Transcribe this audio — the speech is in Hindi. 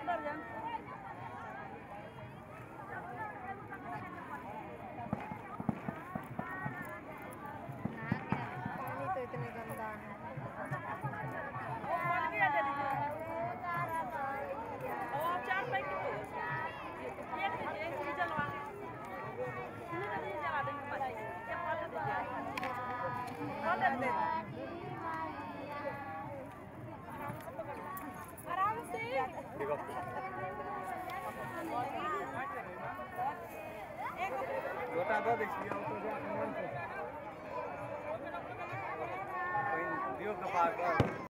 पानी तो इतने गंदा है। आराम से छोटा दो देखिए तो दियो कपार